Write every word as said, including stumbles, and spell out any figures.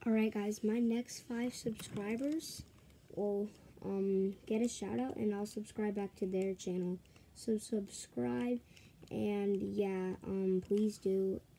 Alright guys, my next five subscribers will um, get a shout out and I'll subscribe back to their channel. So subscribe and yeah, um, please do.